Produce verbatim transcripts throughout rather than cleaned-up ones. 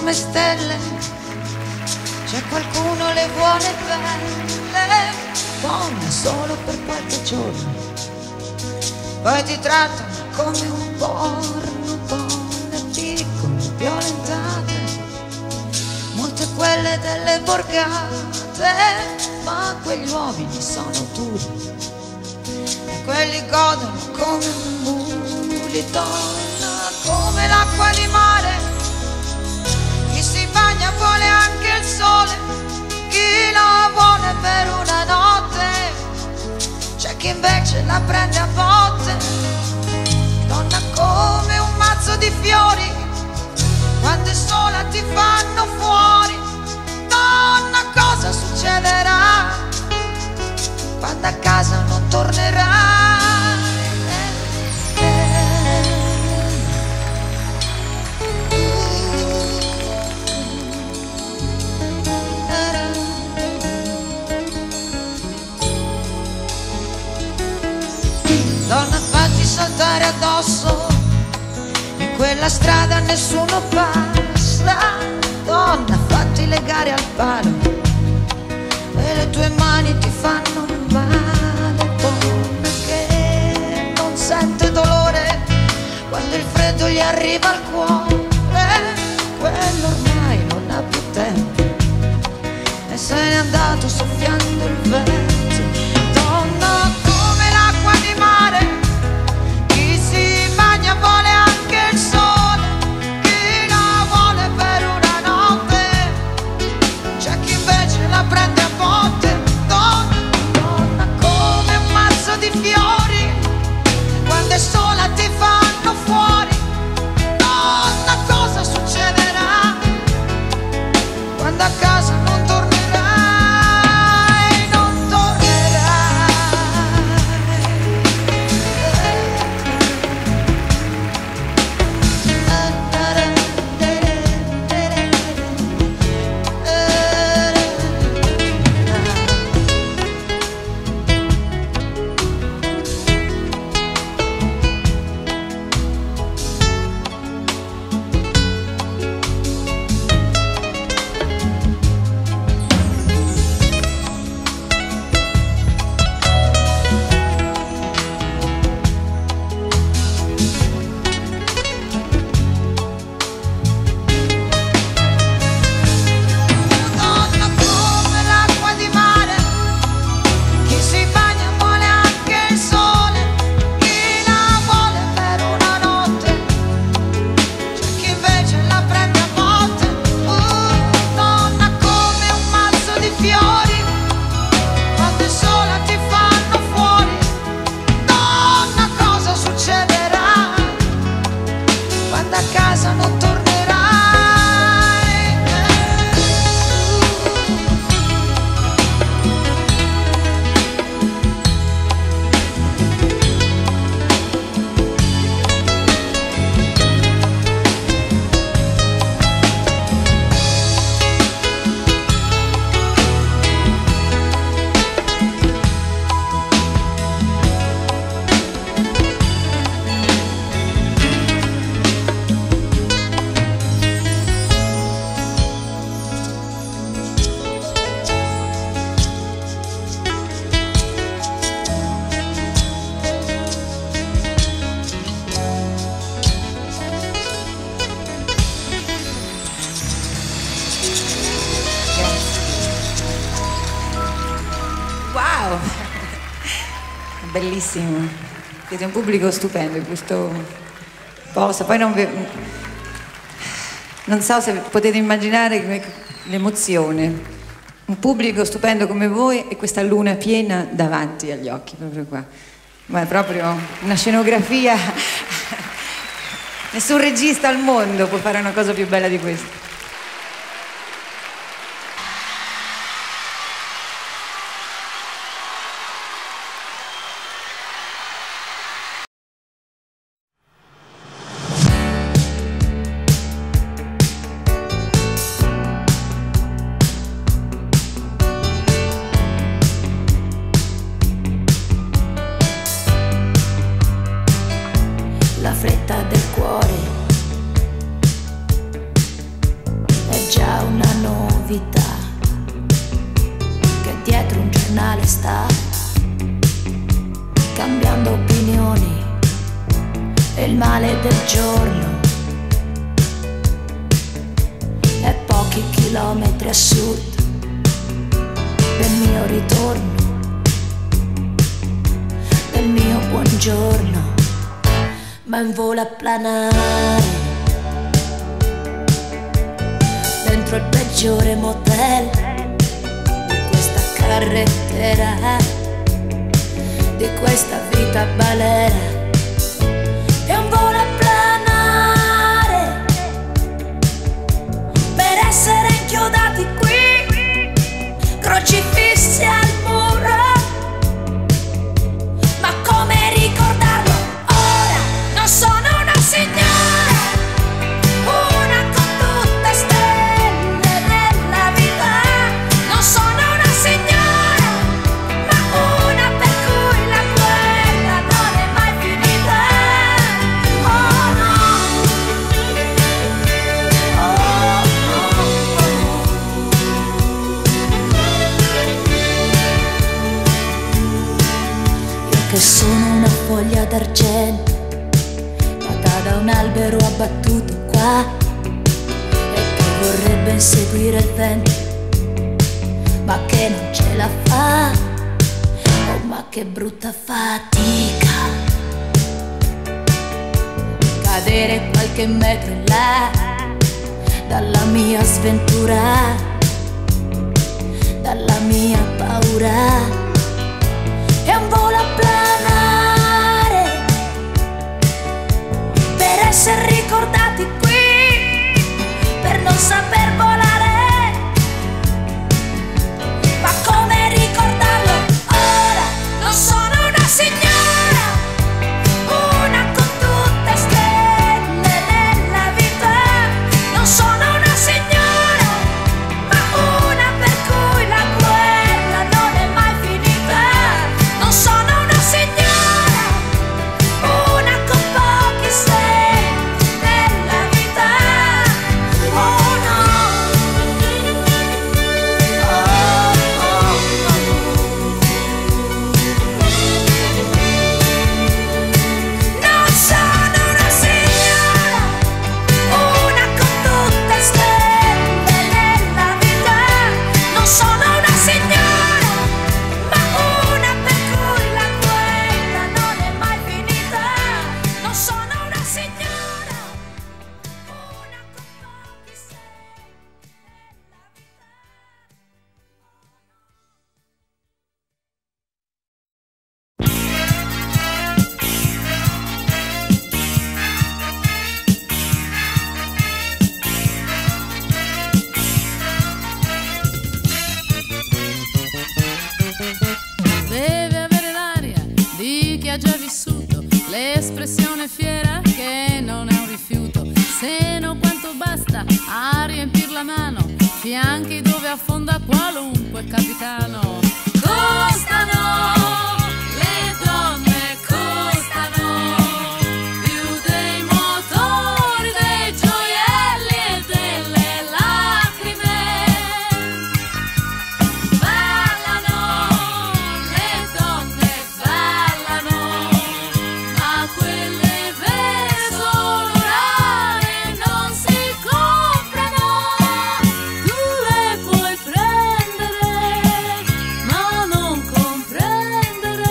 come stelle, c'è qualcuno le vuole belle, donna solo per qualche giorno, poi ti trattano come un porno, donne piccole, violentate, molte quelle delle borgate, ma quegli uomini sono duri e quelli godono come un muli, donna come l'acqua di mare, chi si bagna vuole anche il sole, chi la vuole per una notte, c'è chi invece la prende a botte, donna come un mazzo di fiori, quando è sola ti fanno fuori, donna cosa succederà quando a casa non tornerai? Donna fatti saltare addosso, in quella strada nessuno passa, donna fatti legare al palo e le tue mani ti fanno male, donna che non sente dolore quando il freddo gli arriva al cuore, quello ormai non ha più tempo e se n'è andato soffiando il vento, donna come l'acqua di mare, chi si bagna vuole anche il sole, chi la vuole per una notte, c'è chi invece la prende a botte, donna, donna come un mazzo di fiori, quando è sola ti fanno fuori, donna cosa succederà quando a casa non tornerai? Bellissimo, siete un pubblico stupendo in questo posto, poi non, vi... non so se potete immaginare l'emozione, un pubblico stupendo come voi e questa luna piena davanti agli occhi, proprio qua, ma è proprio una scenografia, nessun regista al mondo può fare una cosa più bella di questa. La fretta del cuore il male del giorno e pochi chilometri a sud del mio ritorno, del mio buongiorno, ma in volo a planare dentro il peggiore motel di questa carrettera, di questa vita balera. È un volo a planare per essere inchiodati qui, crocifissi al muro. Ma come ricordarlo ora? Non sono una signora, una con tutte stelle nella vita. Non sono una signora, ma una per cui la guerra non è mai finita. Oh no, oh, oh, oh. Io che sono una foglia d'argento nata da un albero abbattuto qua e che vorrebbe inseguire il vento ma che non ce la fa. Oh, ma che brutta fatica cadere qualche metro in là dalla mia sventura, dalla mia paura. È un volo a planare per essere ricordati qui, per non saper volare. Ma come ricordarlo ora? Non sono una signora, una con tutte stelle nella vita. Non sono una signora, ma una per cui la guerra non è mai finita. Non sono una signora, una con pochi segni nella vita. Oh no, oh, oh, oh. Non sono una signora, una con tutte stelle nella vita. Non sono una signora, ma una per cui la guerra non è mai finita. Non sono una signora, una con pochi segni nella vita. Deve avere l'aria di chi ha già vissuto, l'espressione fiera che non è un rifiuto, seno quanto basta a riempir la mano, fianchi dove affonda qualunque capitano. Costano, le donne costano, più dei motori, dei gioielli e delle lacrime. Ballano, le donne ballano, ma quelle vere sono rare, non si comprano. Tu le puoi prendere, ma non comprendere.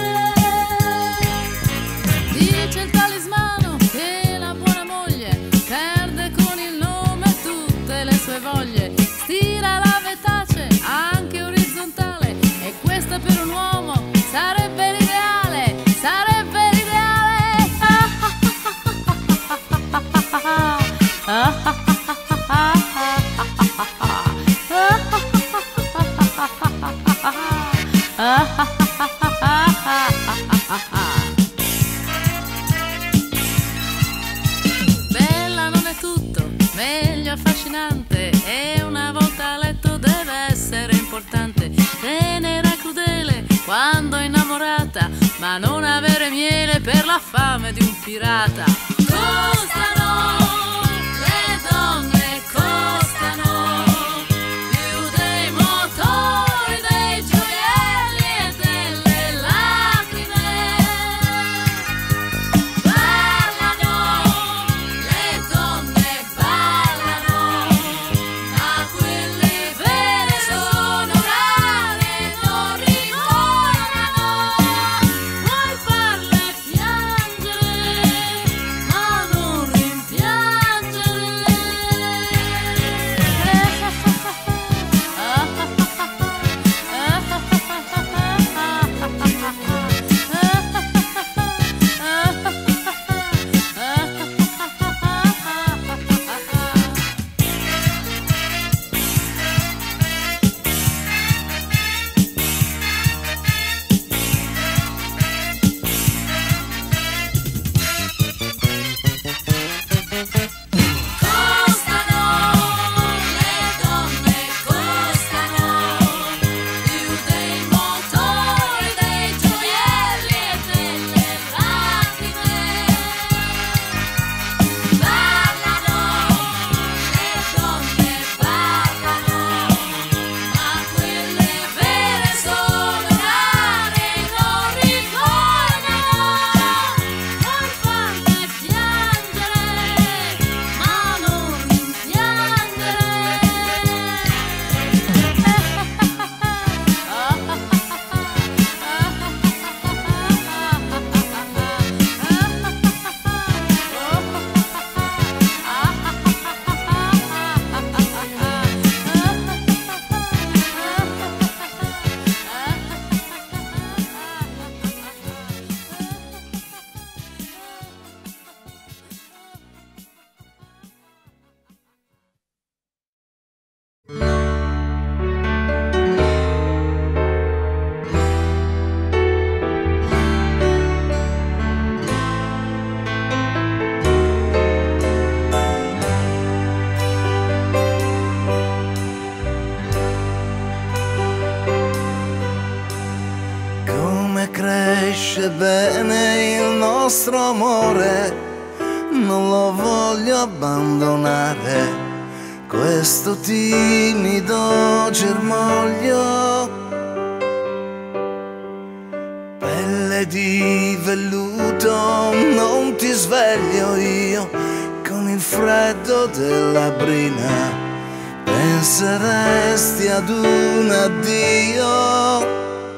Dice il talismano che la buona moglie perde con il nome tutte le sue voglie. Stira la vetace anche orizzontale e questa per un uomo sarebbe l'ideale, sarebbe l'ideale. Bella non è tutto, meglio affascinante, e una volta a letto deve essere importante. Tenera, crudele quando innamorata, ma non avere miele per la fame di un pirata. Costano, le donne costano, più dei motori, dei gioielli e delle lacrime. Ballano, bene il nostro amore, non lo voglio abbandonare, questo timido germoglio. Pelle di velluto, non ti sveglio io con il freddo della brina, penseresti ad un addio.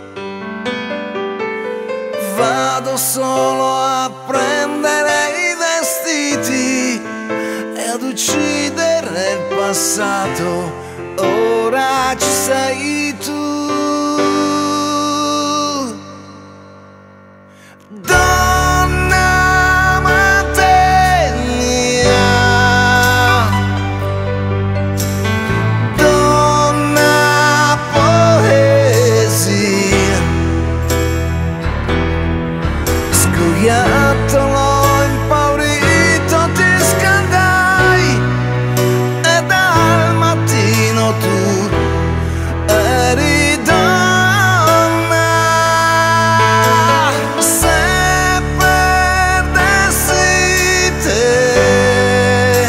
Vado solo a prendere i vestiti e ad uccidere il passato, ora ci sei tu. Donna maternia, donna poesia, scoiattolo impaurito ti scaldai e dal mattino tu eri donna. Se perdessi te,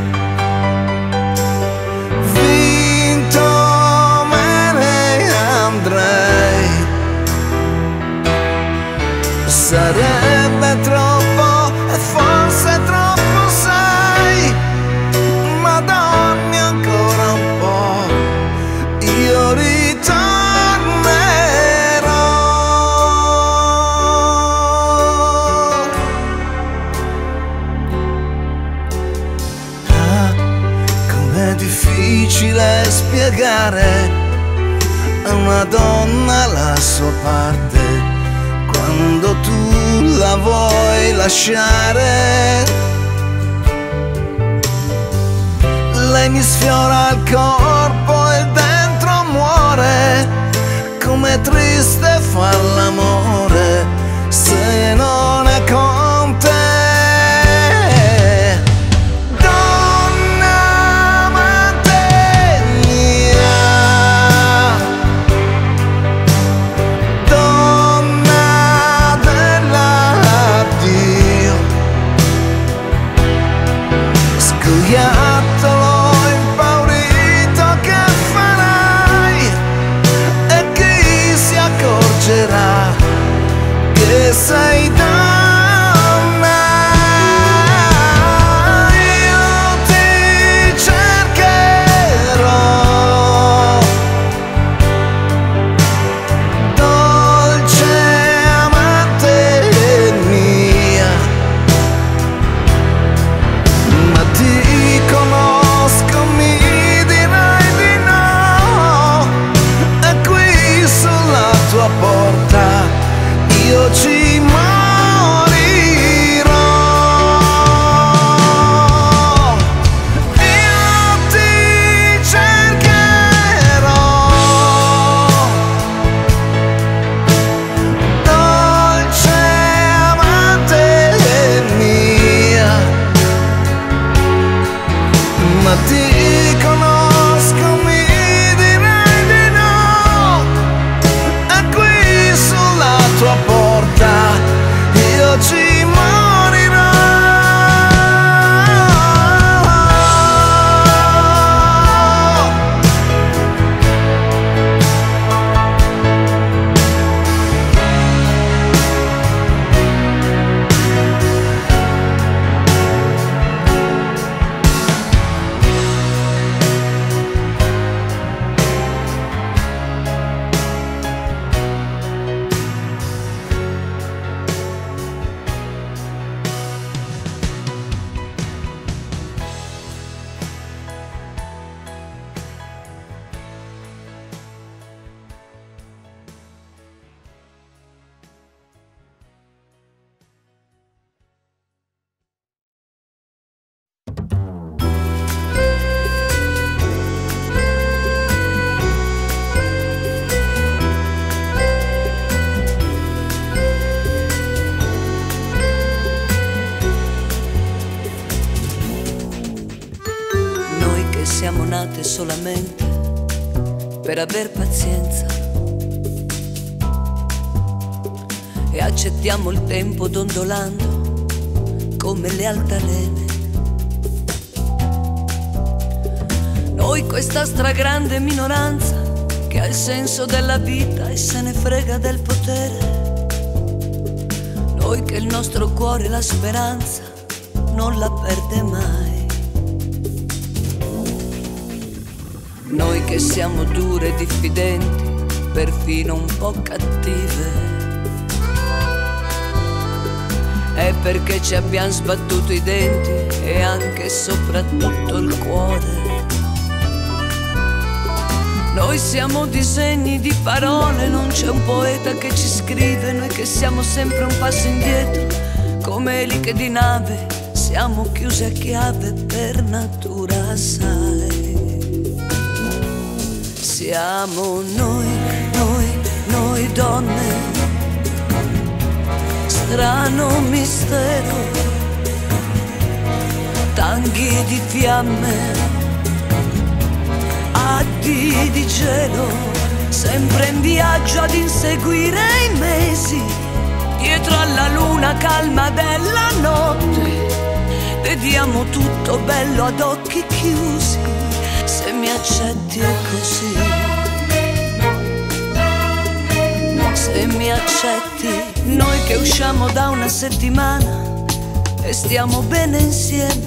vinto me ne andrei, sarebbe troppo e forse troppo sei, ma dammi ancora un po', io ritornerò. Ah, com'è difficile spiegare a una donna la sua parte quando tu la vuoi lasciare. Lei mi sfiora il corpo e dentro muore, com'è triste far l'amore se non è con te. Donna maternia, donna dell'addio, scoiattolo impaurito che farai, e chi si accorgerà che sei donna. Io ti cercherò, dolce amante mia, ma ti conosco, mi dirai di no, e qui sulla tua porta io ci morirò. Io ti cercherò, dolce amante mia, ma ti conosco, mi dirai di no, e qui sulla tua porta io ci morirò. Siamo nate solamente per aver pazienza e accettiamo il tempo dondolando come le altalene. Noi questa stragrande minoranza che ha il senso della vita e se ne frega del potere. Noi che il nostro cuore la speranza non la perde mai. Noi che siamo dure e diffidenti, perfino un po' cattive. È perché ci abbiamo sbattuto i denti e anche e soprattutto il cuore. Noi siamo disegni di parole, non c'è un poeta che ci scrive. Noi che siamo sempre un passo indietro, come eliche di nave, siamo chiuse a chiave per natura, sai. Siamo noi, noi, noi donne, strano mistero, tanghi di fiamme, addi di cielo, sempre in viaggio ad inseguire i mesi, dietro alla luna calma della notte, vediamo tutto bello ad occhi chiusi, se mi accetti è così, se mi accetti. Noi che usciamo da una settimana e stiamo bene insieme,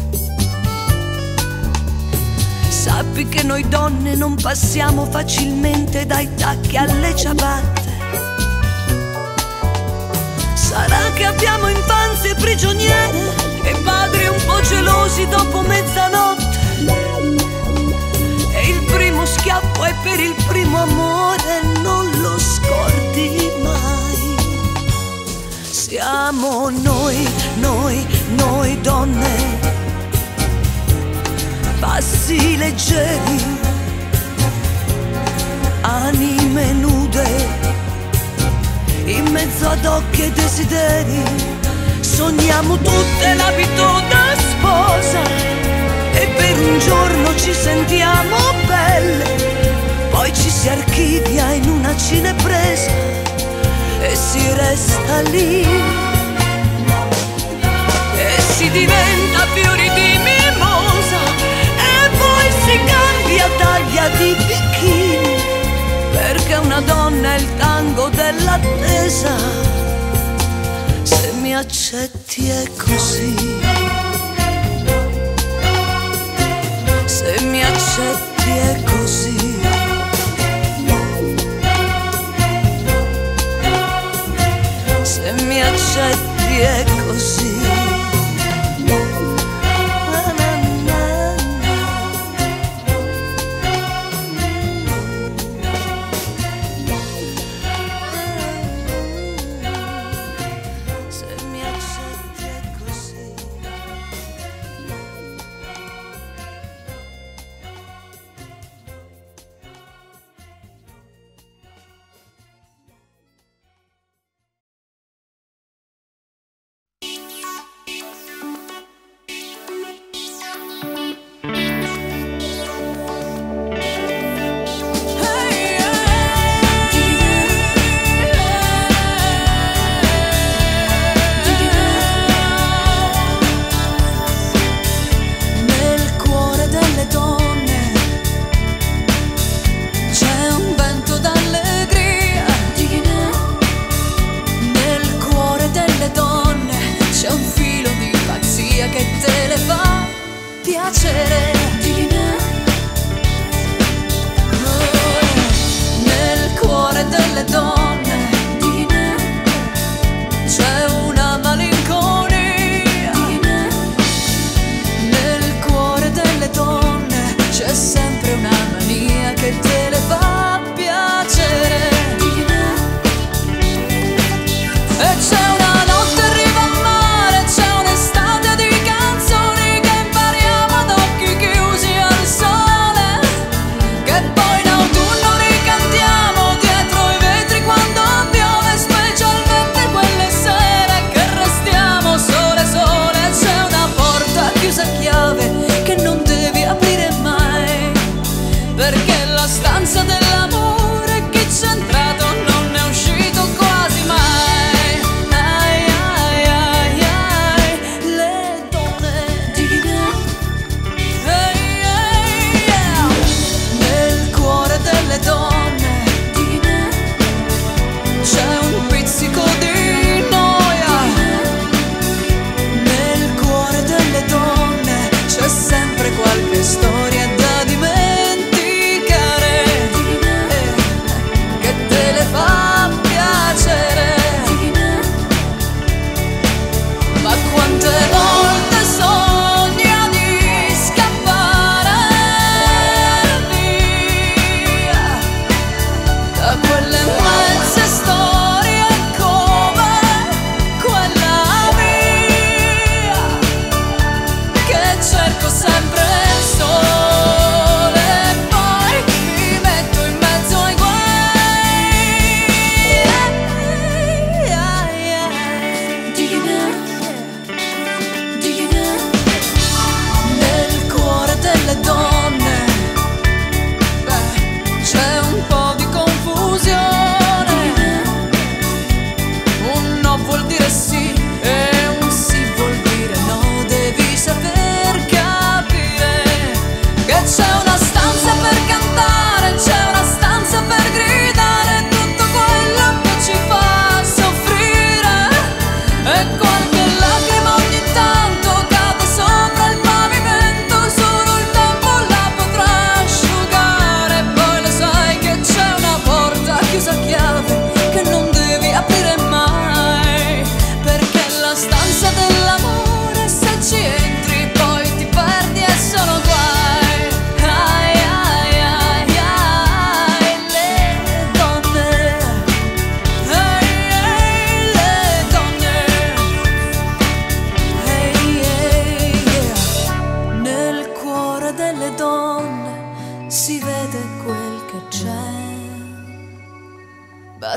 sappi che noi donne non passiamo facilmente dai tacchi alle ciabatte. Sarà che abbiamo infanzie prigioniere e padri un po' gelosi dopo mezzanotte, e il primo schiaffo è per il primo amore, non lo scordi mai. Siamo noi, noi, noi donne, passi leggeri, anime nude, in mezzo ad occhi e desideri, sogniamo tutte l'abito da sposa e per un giorno ci sentiamo belle, poi ci si archivia in una cinepresa e si resta lì e si diventa fiori di mimosa e poi si cambia taglia di bikini, perché una donna è il tango dell'attesa. Se mi accetti è così, se mi accetti è così. Se mi accetti è così. Che poi in autunno ricantiamo dietro i vetri quando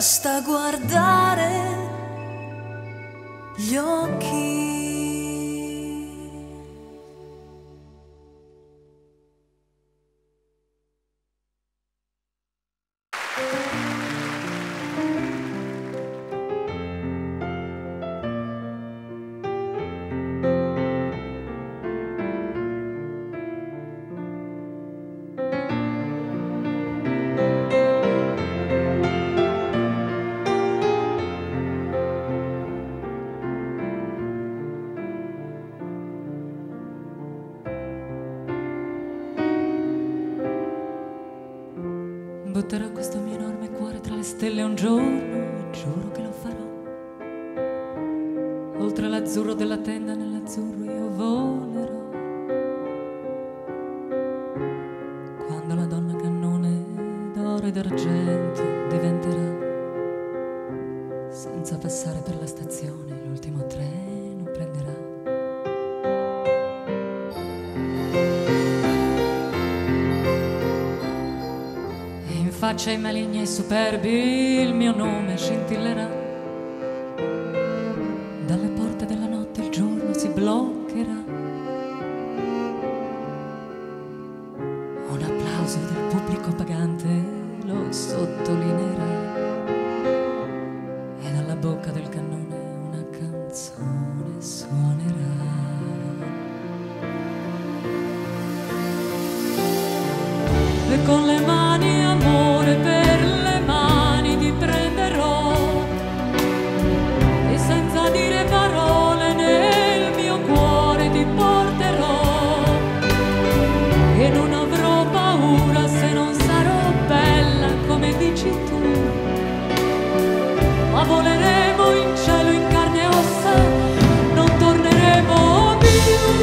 basta guardare gli occhi. Butterò questo mio enorme cuore tra le stelle un giorno, giuro che lo farò. Oltre l'azzurro della tenda, nell'azzurro io volerò. Quando la donna cannone d'oro ed argento diventerà, senza passare per la stazione, l'ultimo treno prenderà. Faccia ai maligni e ai superbi il mio nome scintillerà. Dalle porte della notte il giorno si bloccherà. Un applauso del pubblico pagante lo sottolineerà. E dalla bocca del cannone una canzone suonerà. E con le mani amore per le mani ti prenderò, e senza dire parole nel mio cuore ti porterò, e non avrò paura se non sarò bella come dici tu, ma voleremo in cielo in carne e ossa, non torneremo più.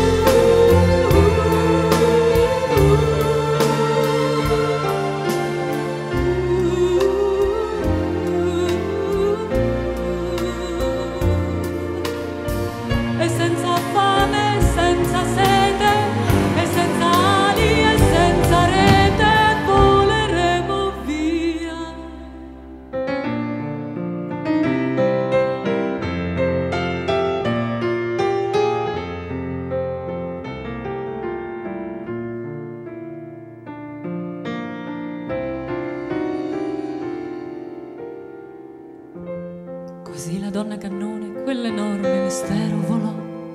Così la donna cannone, quell'enorme mistero volò,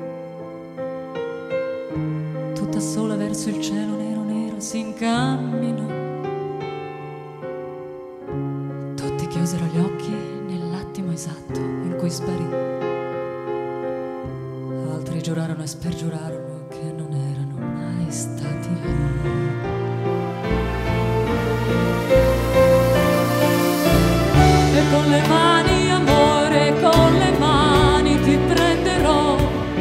tutta sola verso il cielo nero nero si incamminò. Tutti chiusero gli occhi nell'attimo esatto in cui sparì. Altri giurarono e spergiurarono che non erano mai stati lì. E con le mani amore, con le mani ti prenderò,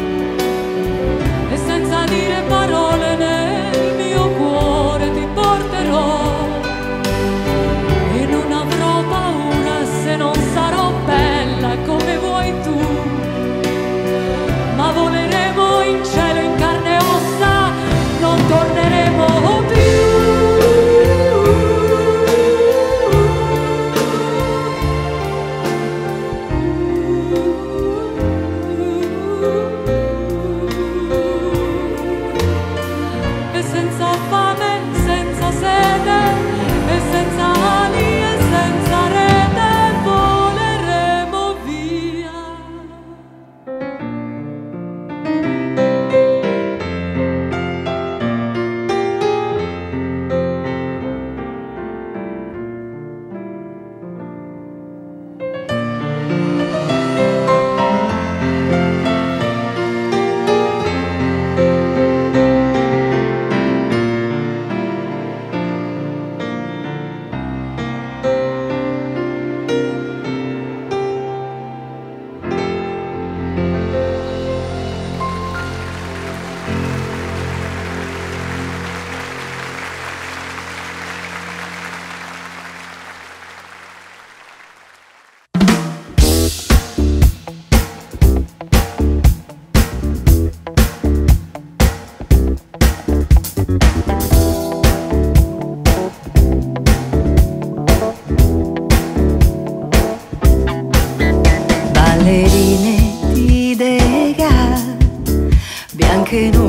e senza dire parole nel mio cuore ti porterò, e non avrò paura se non sarò bella come vuoi tu, ma voleremo in cielo in carne e ossa, non torneremo più.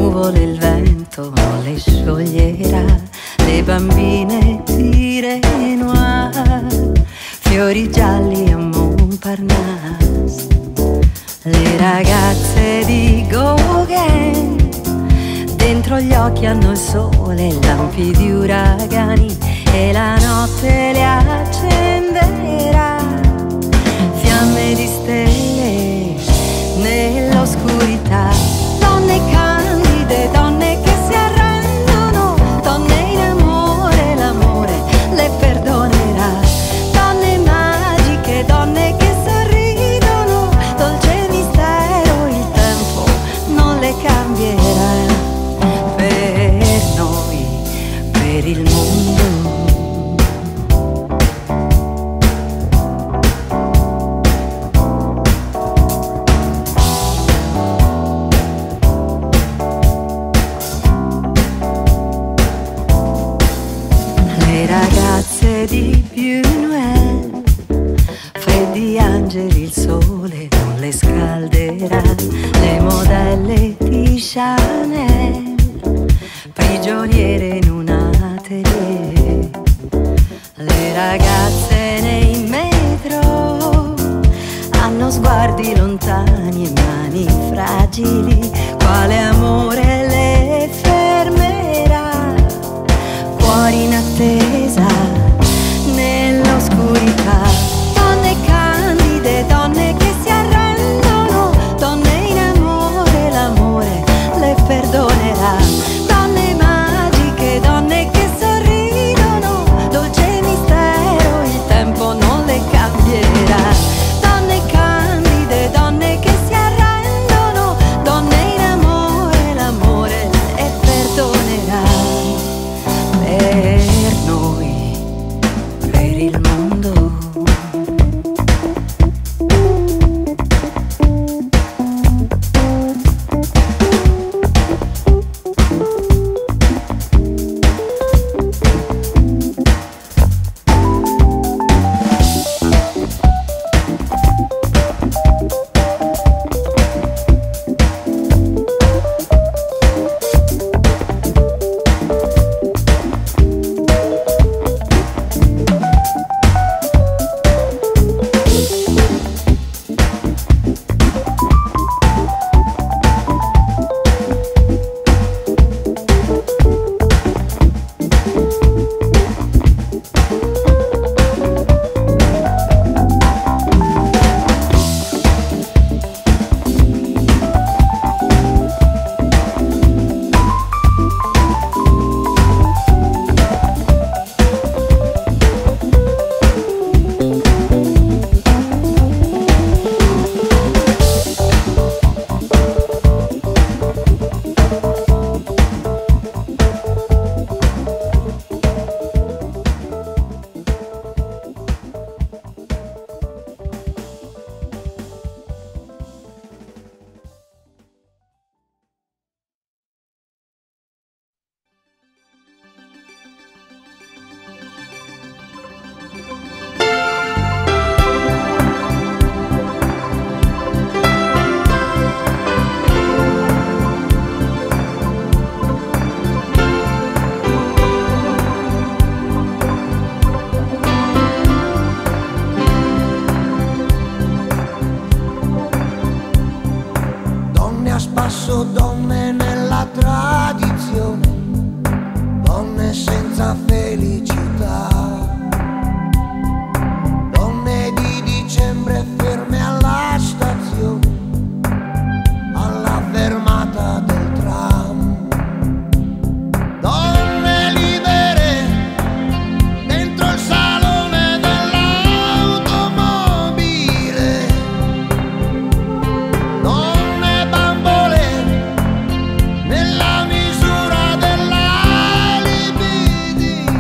nuvole il vento non le scioglierà, le bambine di Renoir, fiori gialli a Montparnasse, le ragazze di Gauguin, dentro gli occhi hanno il sole, lampi di uragani, e la notte le accenderà, fiamme di stelle nell'oscurità, donne candide, donne che si arrendono, donne in amore, l'amore le perdonerà, donne magiche, donne che sorridono, dolce mistero, il tempo non le cambierà, per noi, per il mondo. Ragazze di Buñuel, freddi angeli, il sole non le scalderà, le modelle di Chanel, prigioniere in un atelier, le ragazze nei metro hanno sguardi lontani e mani fragili, quale amore le fermerà, cuori in attesa nell'oscurità, donne candide, donne che si arrendono, donne in amore, l'amore le perdonerà, donne magiche, donne che sorridono, dolce mistero, il tempo non le cambierà, donne candide, donne che si arrendono, donne in amore, l'amore le perdonerà. Per noi, per il mondo. Nella misura della libidine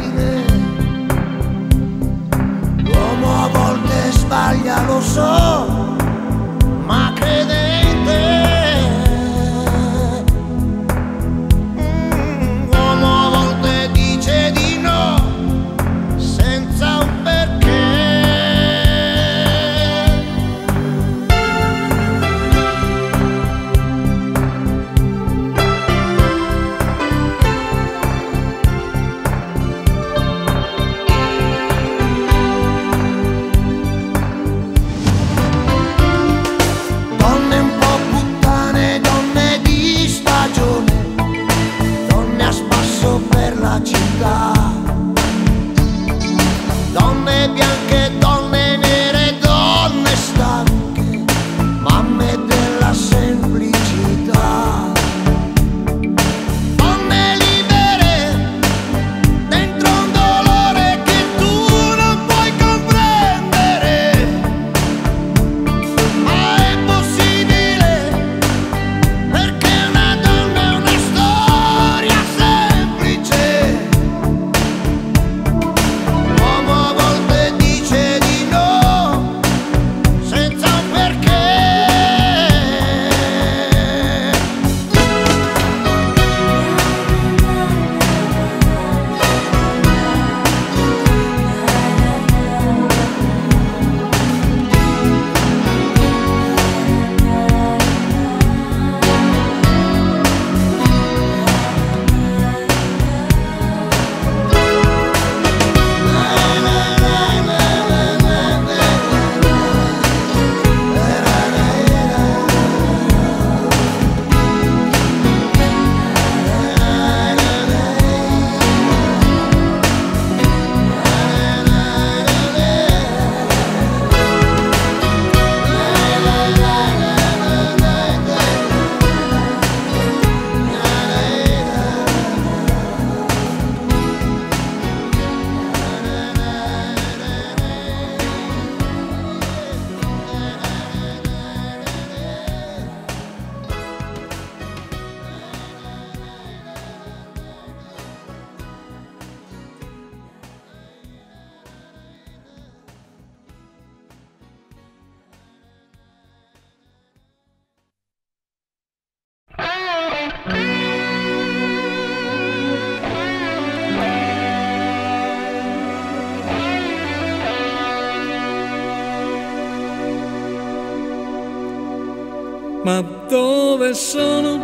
dove sono,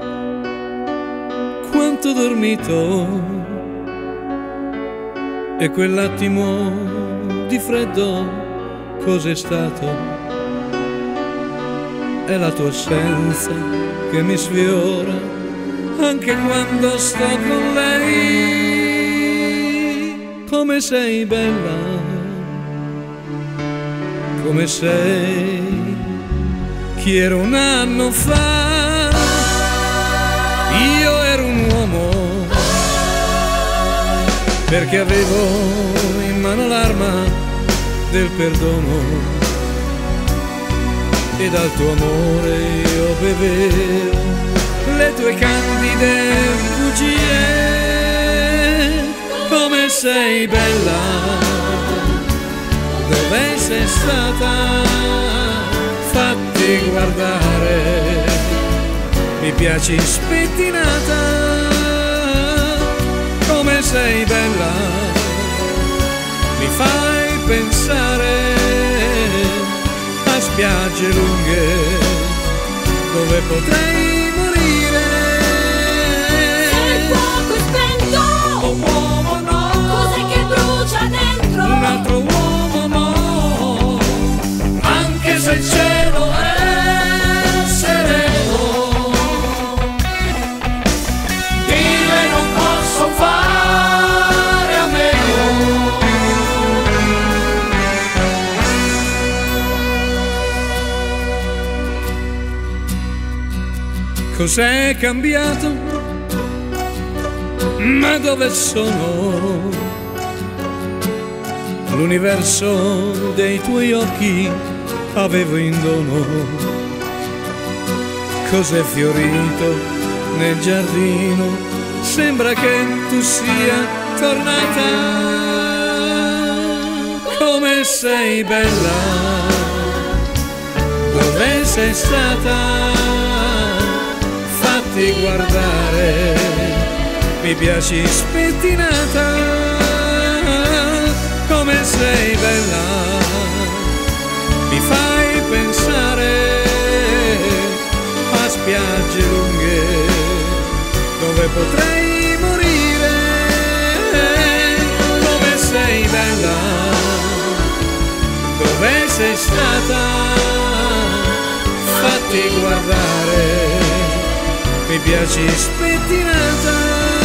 quanto ho dormito, e quell'attimo di freddo cos'è stato? È la tua assenza che mi sfiora anche quando sto con lei. Come sei bella, come sei. Chi ero un anno fa, io ero un uomo, perché avevo in mano l'arma del perdono, e dal tuo amore io bevevo le tue candide bugie. Come sei bella, dove sei stata? Fatti guardare, mi piaci spettinata. Come sei bella, mi fai pensare a spiagge lunghe dove potrei morire. Se il fuoco è spento, oh, uomo no, cos'è che brucia dentro? un altro uomo no, anche se il cielo è sereno, dire non posso fare a meno. Cos'è cambiato? Ma dove sono? L'universo dei tuoi occhi avevo in dono. Cos'è fiorito nel giardino? Sembra che tu sia tornata. Come sei bella, dove sei stata? Fatti guardare, mi piaci spettinata. Come sei bella, mi fai pensare a spiagge lunghe dove potrei morire. Come sei bella, dove sei stata? Fatti guardare, mi piaci spettinata.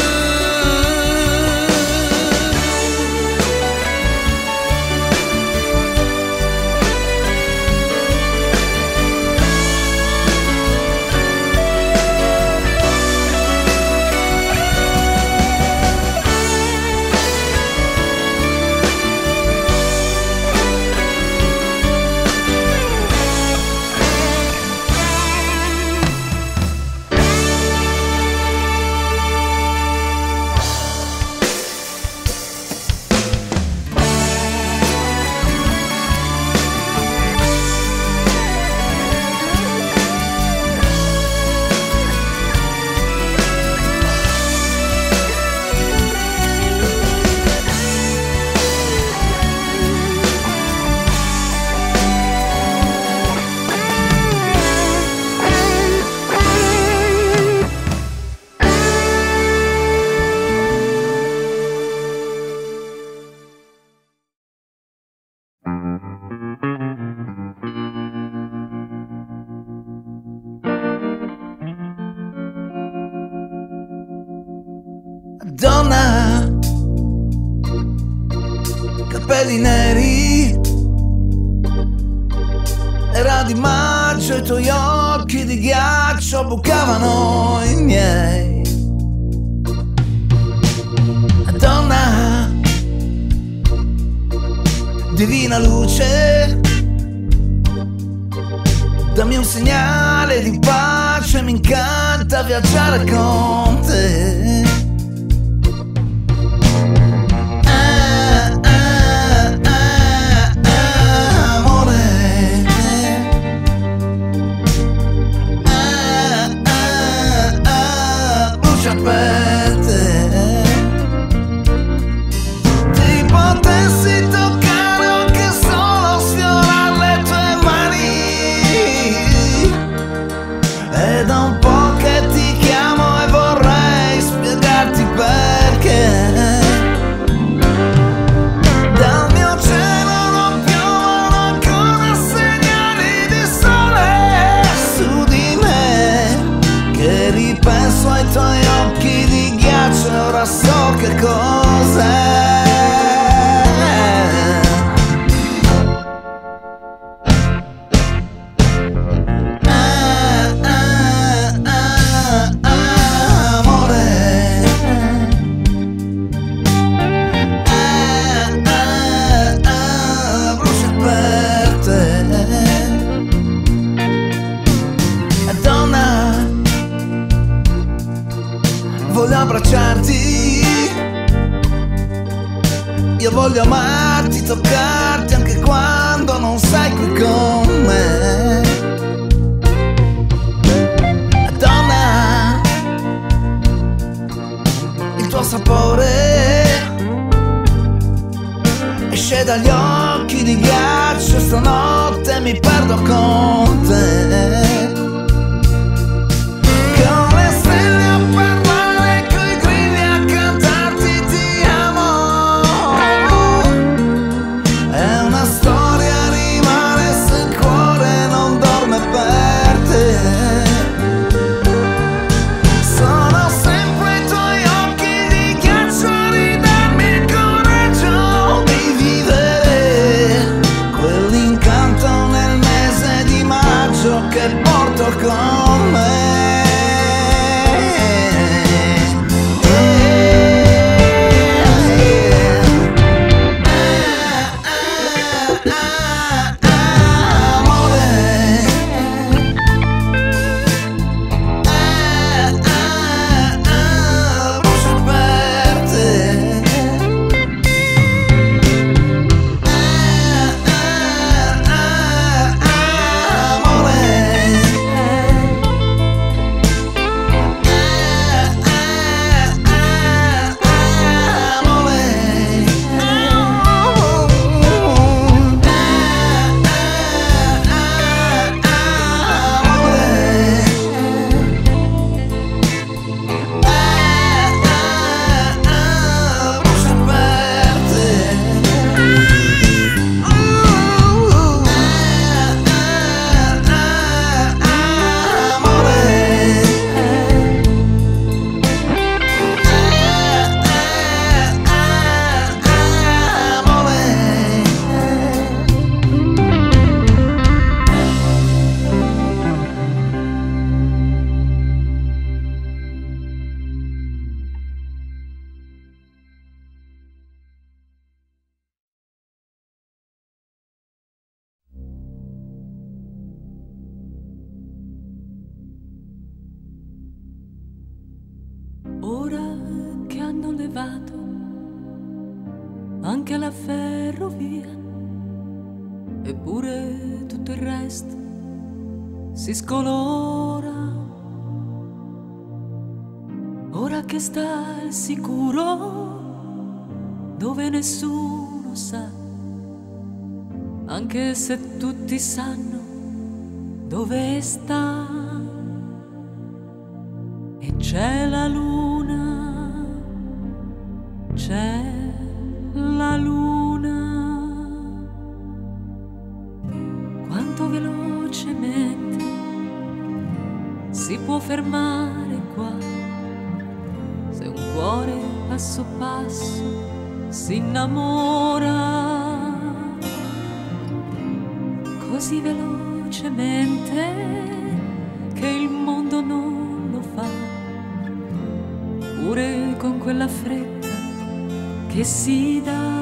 Donna, capelli neri, era di maggio, i tuoi occhi di ghiaccio bucavano i miei. Donna, divina luce, dammi un segnale di pace, mi incanta viaggiare con te. Ti potessi toccare o anche solo sfiorare le tue mani, e da un po' so che cos'è. Voglio abbracciarti, io voglio amarti, toccarti anche quando non sei qui con me. Donna, il tuo sapore esce dagli occhi di ghiaccio, stanotte mi perdo con te. Che porto con me. Ora che hanno levato anche la ferrovia, eppure tutto il resto si scolora. Ora che sta al sicuro dove nessuno sa, anche se tutti sanno dove sta. E c'è la luna, c'è la luna, quanto velocemente si può fermare qua, se un cuore passo passo si innamora, così velocemente che il mondo non lo fa. Pure con quella fretta che si dà.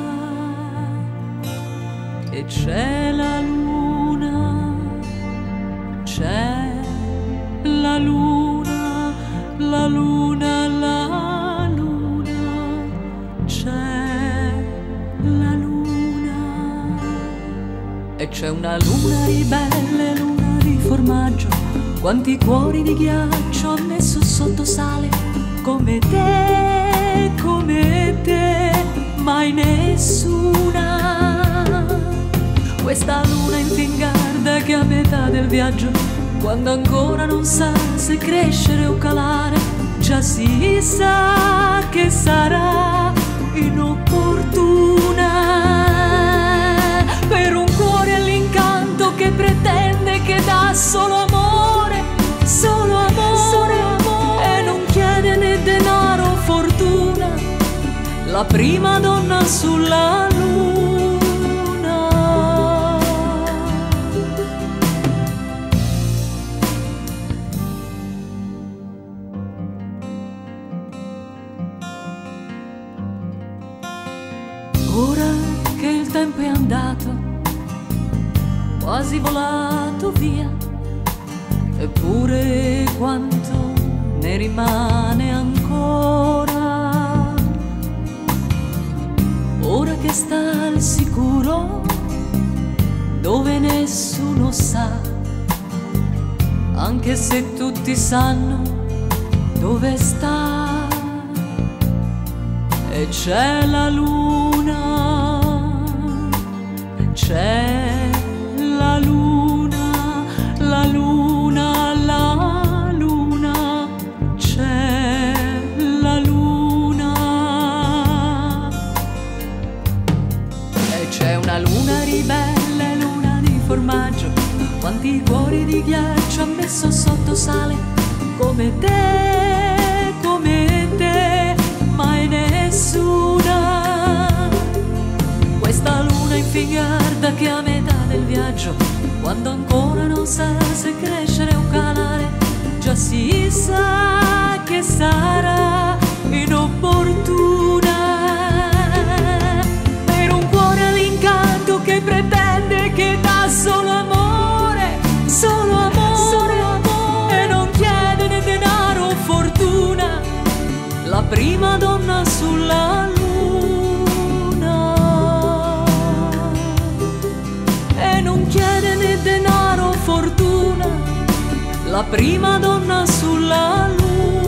E c'è la luna, c'è la luna, la luna, la luna, c'è la luna. E c'è una luna ribelle, luna di formaggio, quanti cuori di ghiaccio ha messo sotto sale. Come te, come te, mai nessuna. Questa luna infingarda che a metà del viaggio, quando ancora non sa se crescere o calare, già si sa che sarà inopportuna per un cuore all'incanto che pretende, che dà solo amore, solo amore, solo amore, e non chiede né denaro o fortuna, la prima donna sulla luna. Ora che il tempo è andato, quasi volato via, eppure quanto ne rimane ancora. Ora che sta al sicuro, dove nessuno sa, anche se tutti sanno dove sta. E c'è la luna, c'è la luna, la luna, la luna, c'è la luna. E c'è una luna ribelle, luna di formaggio, quanti cuori di ghiaccio ha messo sotto sale, come te, come te, mai nessuna. Questa luna infigarda che a metà del viaggio, quando ancora non sa se crescere o calare, già si sa che sarà inopportuna. Per un cuore all'incanto che pretende, che dà solo amore, solo amore, solo amore, e non chiede né denaro o fortuna, la prima donna sulla luna. E non chiede né denaro o fortuna, la prima donna sulla luna.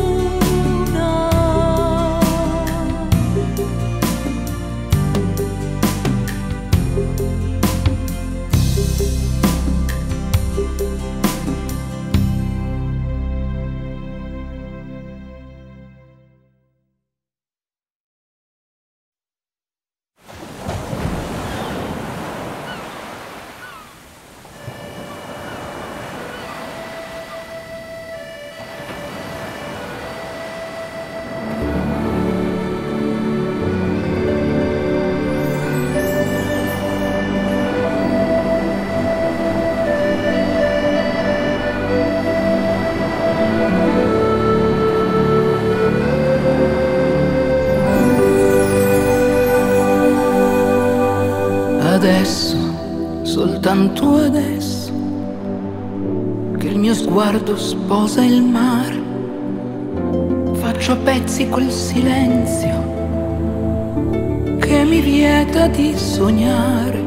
Adesso, soltanto adesso, che il mio sguardo sposa il mare, faccio a pezzi quel silenzio che mi vieta di sognare.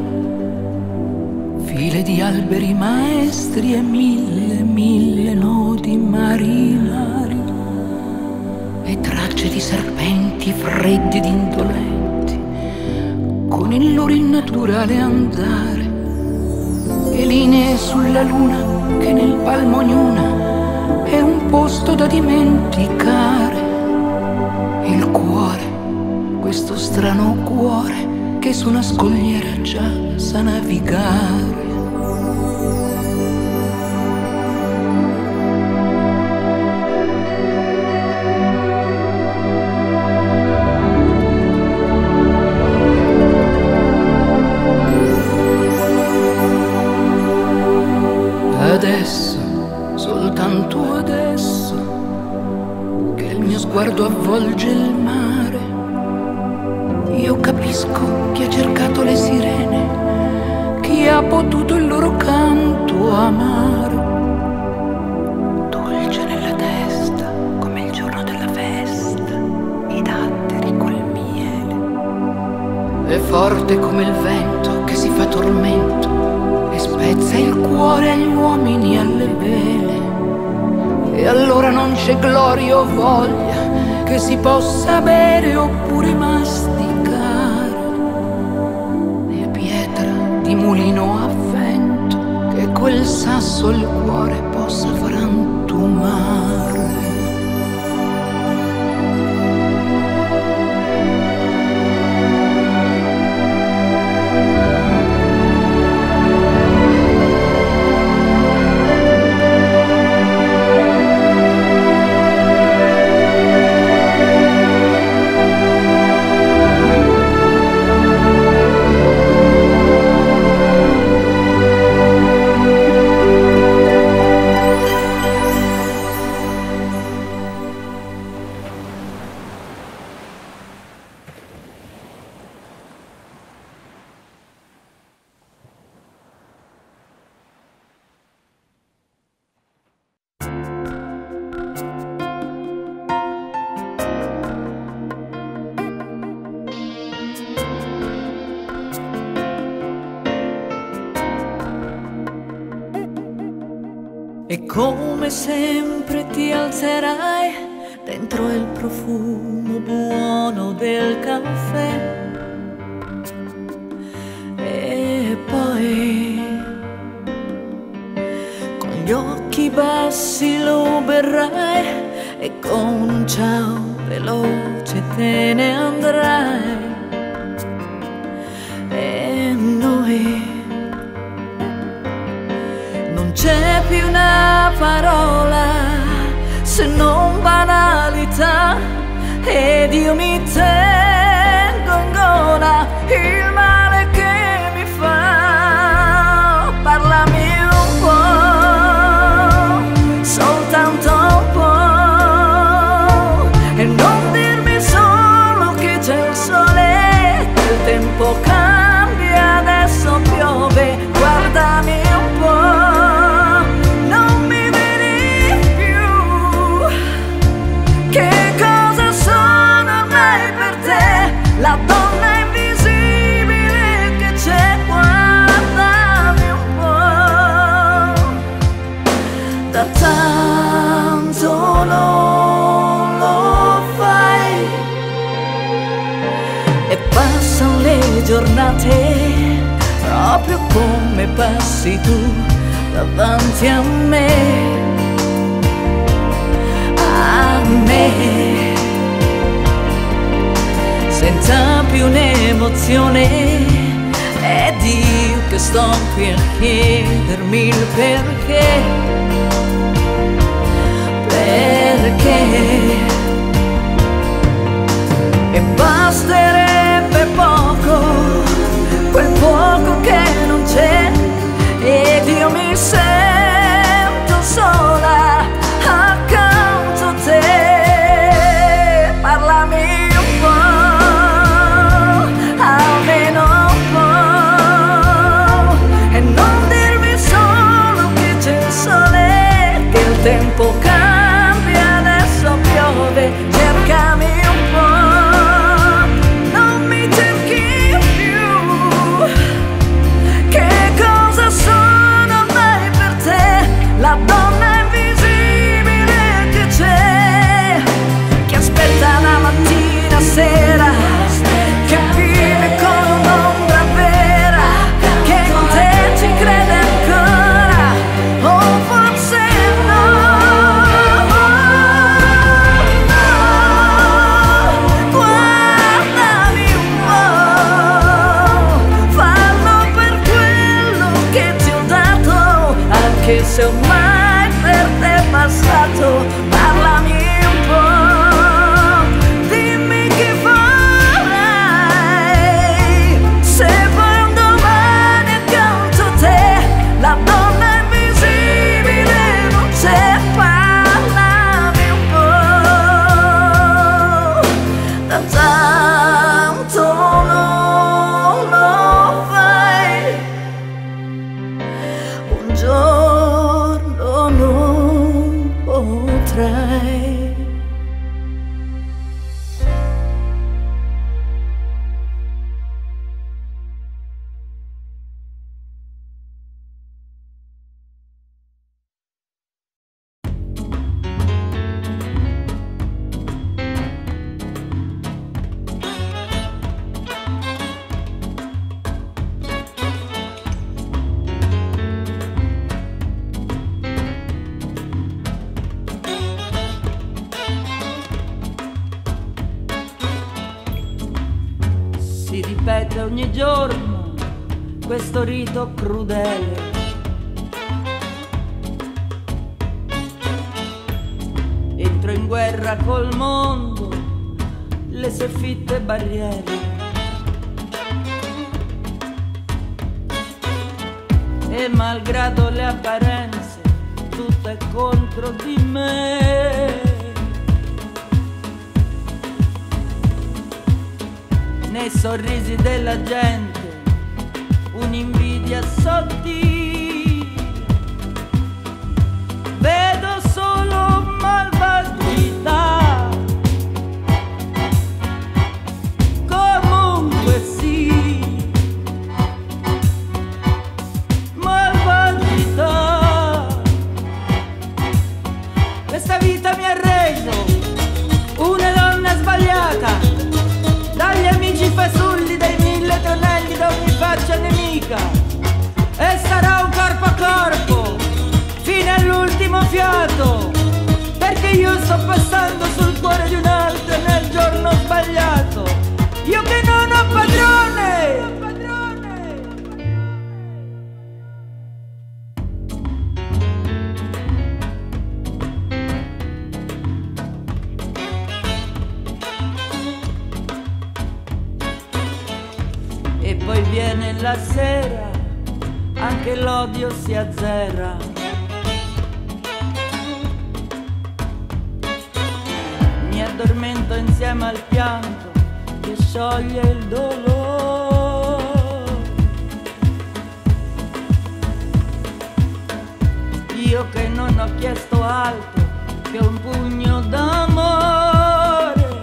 File di alberi maestri e mille, mille nodi marinari, e tracce di serpenti freddi ed indolenti, con il loro innaturale andare, e linee sulla luna che nel palmo ognuna è un posto da dimenticare. Il cuore, questo strano cuore che su una scogliera già sa navigare. Adesso, soltanto adesso, che il mio sguardo avvolge il mare, io capisco chi ha cercato le sirene, chi ha potuto il loro canto amare. Dolce nella testa, come il giorno della festa, i datteri col miele, e forte come il vento che si fa tormento e spezza il cuore agli uomini e alle vele. E allora non c'è gloria o voglia che si possa bere oppure masticare, né pietra di mulino a vento che quel sasso il cuore possa frantumare. E come sempre ti alzerai dentro il profumo buono del caffè. E poi con gli occhi bassi lo berrai e con un ciao veloce te ne andrai. E noi non c'è più una parola se non banalità, ed io mi tengo in gola il male che mi fa. Parlami un po', soltanto un po', e non dirmi solo che c'è il sole, il tempo cambia, adesso piove, guardami un po'. La donna invisibile che c'è, guardami un po'. Da tanto non lo fai e passano le giornate proprio come passi tu davanti a me, a me. Senza più un'emozione, ed io che sto qui a chiedermi il perché. Perché? E basterebbe poco, quel poco che non c'è, ed io mi sento sola accanto a te. Parlami il tempo cambia, adesso piove, cercami un po', non mi cerchi più. Che cosa sono mai per te? La donna invisibile che c'è, che aspetta la mattina sera, che vive con un'ombra vera, che con te ci crede ancora, o forse che se ormai per te è passato. Parlami un po', dimmi che farai se poi un domani accanto a te la donna invisibile non c'è. Parlami un po', da tanto non lo fai, un giorno non potrai. Si ripete ogni giorno questo rito crudele. Entro in guerra col mondo, le sue fitte barriere. E malgrado le apparenze, tutto è contro di me. Nei sorrisi della gente un'invidia sottile, vedo solo malvagità. Comunque sì, malvagità. fiato, perché io sto passando sul cuore di un'altra nel giorno sbagliato. Io che non ho padrone. E poi viene la sera, anche l'odio si azzera. Mi addormento insieme al pianto che scioglie il dolore. Io che non ho chiesto altro che un pugno d'amore,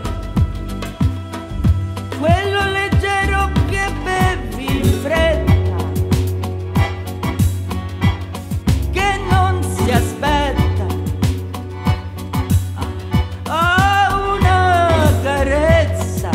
quello leggero che bevi in fretta, che non si aspetta. Oh, una carezza.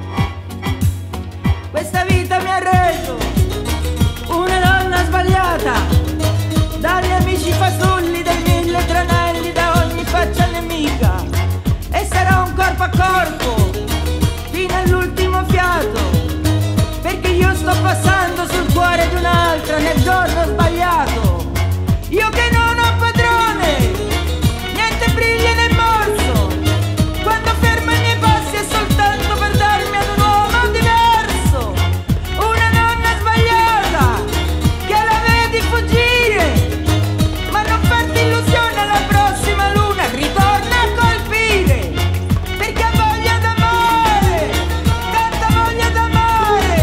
Questa vita mi ha reso una donna sbagliata, dagli amici fasulli, dai mille tranelli, da ogni faccia nemica. E sarà un corpo a corpo fino all'ultimo fiato, perché io sto passando sul cuore di un'altra nel giorno sbagliato. Io che non ho padrone, niente briglia né morso, quando fermo i miei passi è soltanto per darmi ad un uomo diverso. Una donna sbagliata che la vedi fuggire, ma non farti illusione, alla prossima luna ritorna a colpire, perché ha voglia d'amore, tanta voglia d'amore.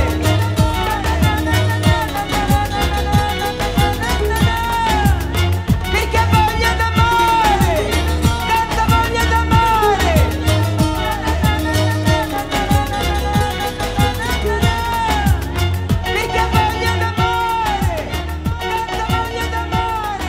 Perché ha voglia d'amore, tanta voglia d'amore. Perché ha voglia d'amore, tanta voglia d'amore.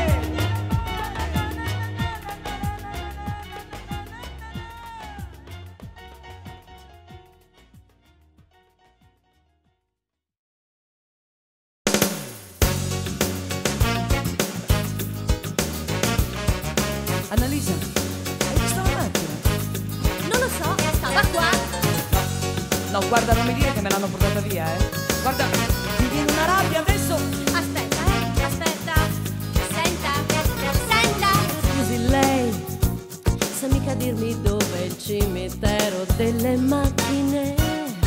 Annalisa, hai visto la macchina? Non lo so, stava qua. No, guarda, non mi dire che me l'hanno portata via, eh. Guarda, mi viene una rabbia adesso. Aspetta, eh, aspetta. Senta, senta. Scusi lei, sa mica dirmi dove è il cimitero delle macchine?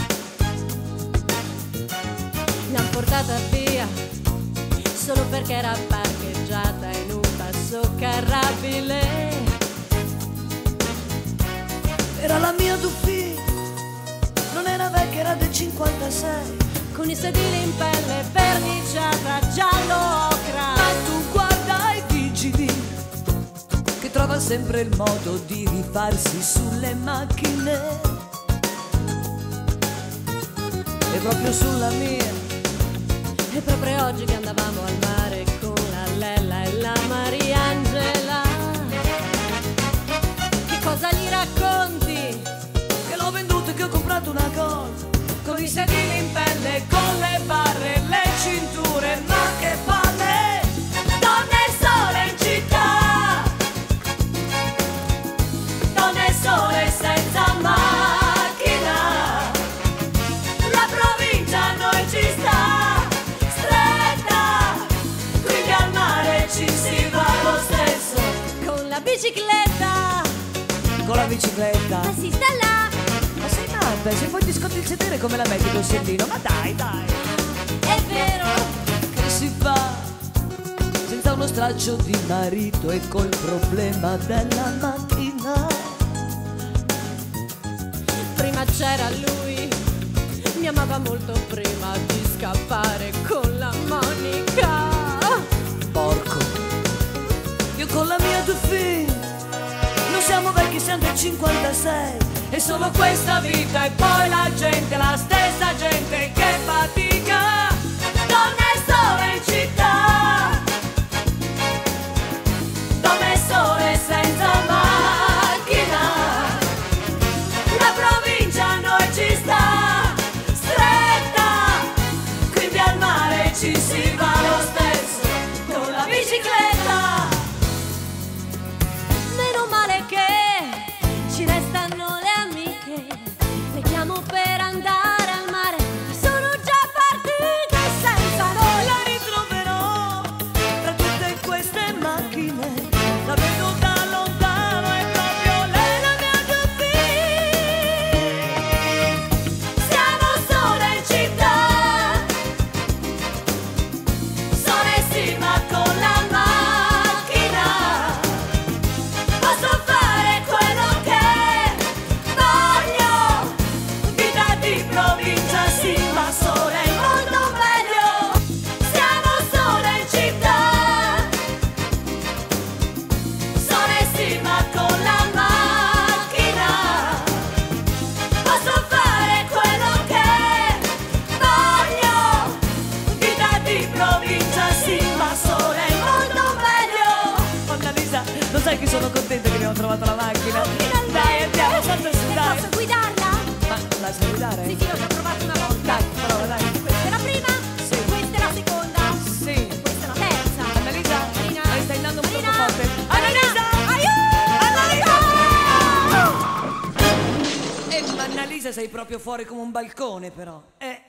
L'han portata via solo perché era parcheggiata in un passo carrabile. Era la mia Duffi, non era vecchia, era del cinquantasei. Con i sedili in pelle verniciata giallo ocra. Ma tu guarda i vigili, che trova sempre il modo di rifarsi sulle macchine. E proprio sulla mia. E proprio oggi che andavamo al mare con la Lella e la Mariangela, che cosa gli racconti? Che l'ho venduto e che ho comprato una cosa, con i sedili in pelle, con le barre, le cinture, ma che palle! Donne sole in città, donne sole senza macchina, la provincia a noi ci sta stretta, quindi al mare ci si va lo stesso, con la bicicletta, Con la bicicletta. ma si sta là. Ma sei matta, se poi ti scotti il sedere come la metti col sedino? Ma dai, dai! È vero, Che si fa senza uno straccio di marito e col problema della macchina? prima c'era lui, mi amava molto prima di scappare con la Monica. Porco. Io con la mia Duffi, non siamo vecchi, siamo del cinquantasei. E solo questa vita e poi la gente, la stessa gente che fatica. Donne sole in città, donne sole senza macchina, la provincia a noi ci sta stretta, quindi al mare ci si va lo stesso, con la bicicletta, Annalisa sei proprio fuori come un balcone però. Eh.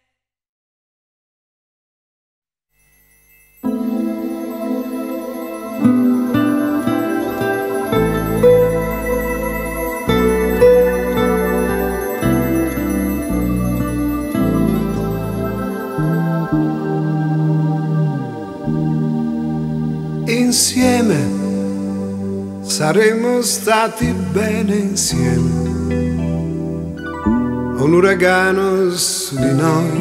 Insieme saremmo stati bene insieme. Un uragano su di noi,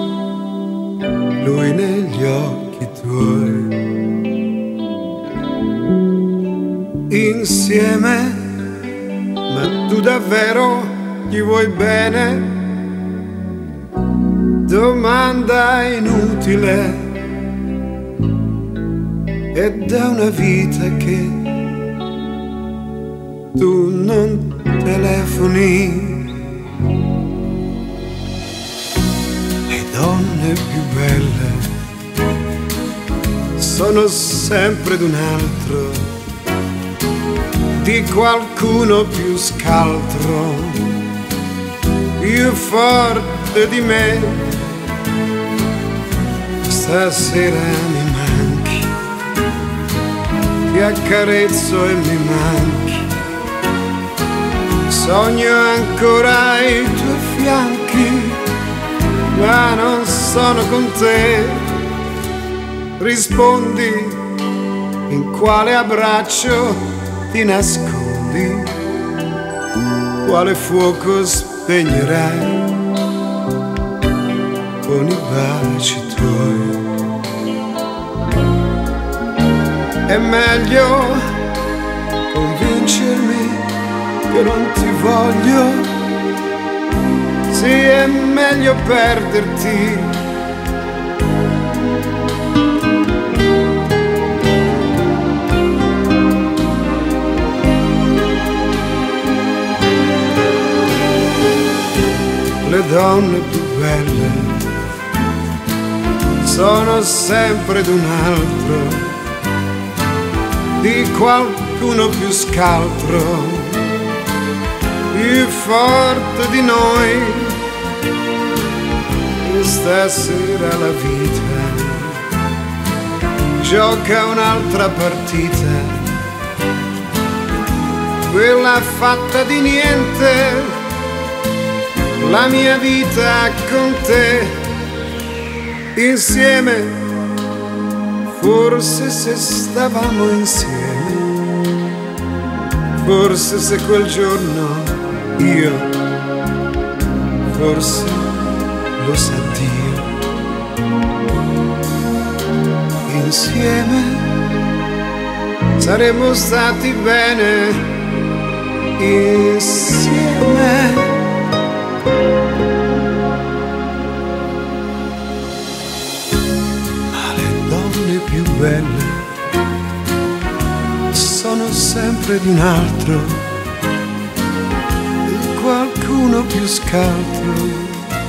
lui negli occhi tuoi. Insieme, ma tu davvero gli vuoi bene? Domanda inutile. È da una vita che tu non telefoni. Le donne più belle sono sempre d'un altro, di qualcuno più scaltro, più forte di me. Stasera mi manchi, ti accarezzo e mi manchi. Sogno ancora i tuoi fianchi, ma non sono con te. Rispondi, in quale abbraccio ti nascondi? Quale fuoco spegnerai con i baci tuoi? È meglio convincermi che non ti voglio, sì, è meglio perderti. Le donne più belle sono sempre d'un altro, di qualcuno più scaltro, più forte di noi. E stasera la vita gioca un'altra partita, quella fatta di niente, la mia vita con te. Insieme, forse se stavamo insieme, forse se quel giorno io, forse lo sa Dio. Insieme saremmo stati bene, insieme. Ma le donne più belle sono sempre di un altro, qualcuno più scaltro.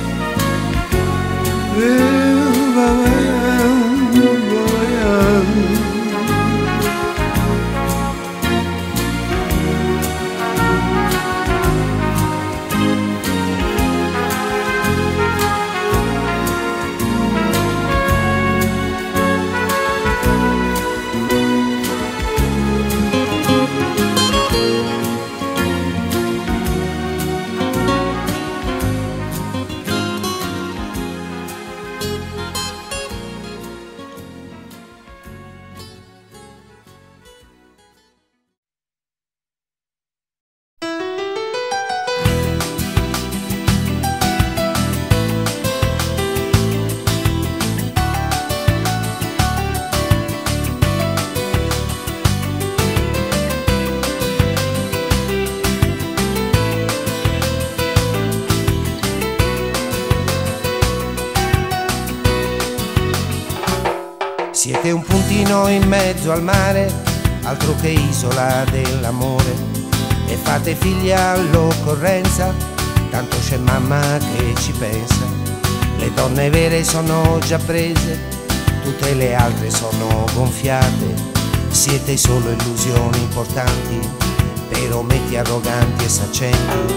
Siete un puntino in mezzo al mare, altro che isola dell'amore. E fate figli all'occorrenza, tanto c'è mamma che ci pensa. Le donne vere sono già prese, tutte le altre sono gonfiate. Siete solo illusioni importanti per ometti arroganti e saccenti.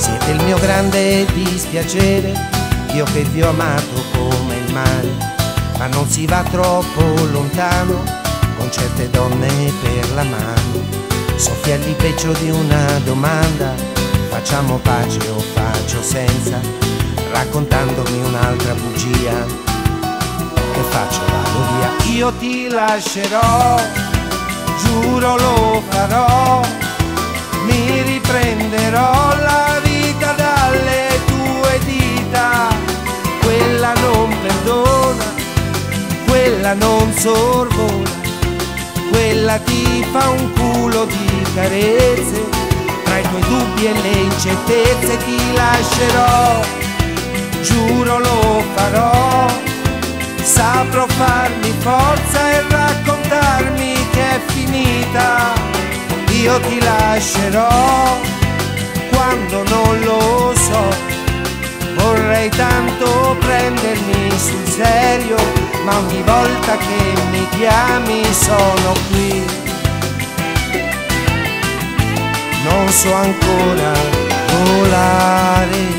Siete il mio grande dispiacere, io che vi ho amato come il mare, ma non si va troppo lontano con certe donne per la mano. Soffia il peggio di una domanda, facciamo pace o faccio senza, raccontandomi un'altra bugia. Che faccio, vado via? Io ti lascerò, giuro lo farò, mi riprenderò la vita dalle tue dita. Quella non perdona, quella non sorvola, quella ti fa un culo di carezze, tra i tuoi dubbi e le incertezze ti lascerò, giuro lo farò, saprò farmi forza e raccontarmi che è finita. Io ti lascerò quando non lo so, vorrei tanto prendermi sul serio, ma ogni volta che mi chiami sono qui. Non so ancora volare.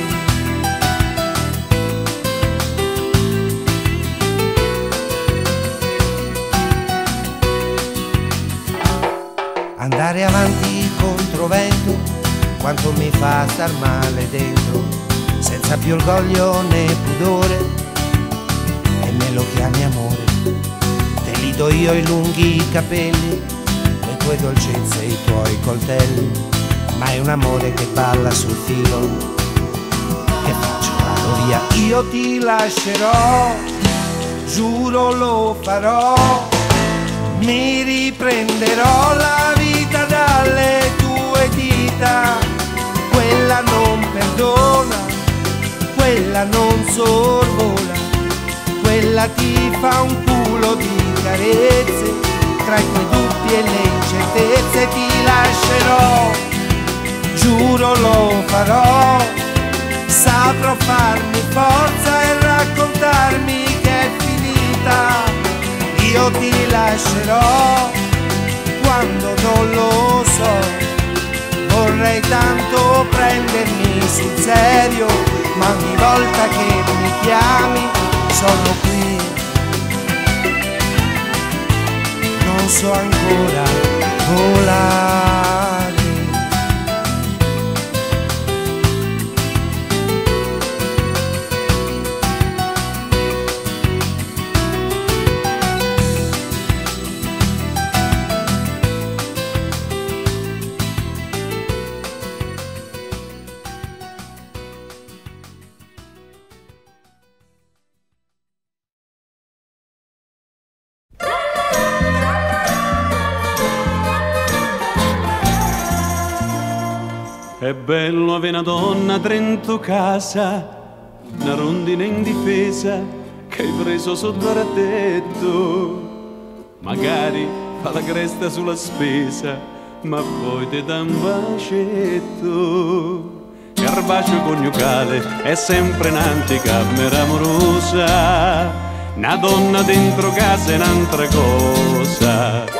Andare avanti contro vento, quanto mi fa star male dentro, senza più orgoglio né pudore, e me lo chiami amore. Te li do io i lunghi capelli, le tue dolcezze e i tuoi coltelli, ma è un amore che balla sul filo. Che faccio, vado via? Io ti lascerò, giuro lo farò, mi riprenderò la vita dalle tue dita. Quella non perdona, quella non sorvola, quella ti fa un culo di carezze, tra i tuoi dubbi e le incertezze ti lascerò, giuro lo farò, saprò farmi forza e raccontarmi che è finita. Io ti lascerò quando non lo so, vorrei tanto prendermi sul serio, ma ogni volta che mi chiami sono qui. Non so ancora volare. È bello avere una donna dentro casa, una rondine indifesa che hai preso sotto il tetto. Magari fa la cresta sulla spesa, ma poi ti dà un bacetto. Il bacio coniugale è sempre un'anticamera amorosa, una donna dentro casa è un'altra cosa.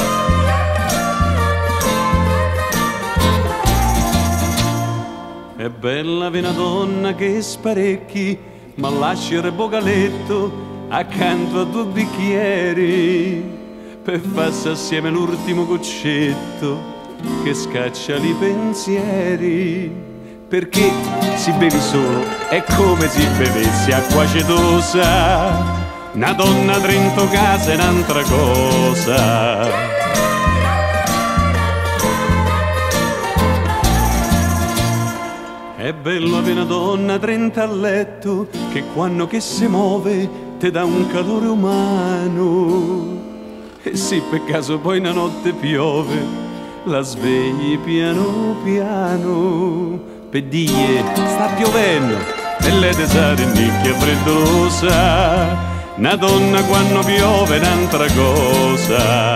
È bella avere una donna che sparecchi, ma lascia il bocaletto accanto a due bicchieri per farsi assieme l'ultimo goccetto che scaccia i pensieri. Perché si bevi solo è come se bevessi acqua acetosa, una donna dentro casa è un'altra cosa. È bello avere una donna trenta a letto che quando che si muove ti dà un calore umano. E se per caso poi una notte piove, la svegli piano piano. Per dire sta piovendo e lei ti sa nicchia freddolosa. Una donna quando piove è un'altra cosa.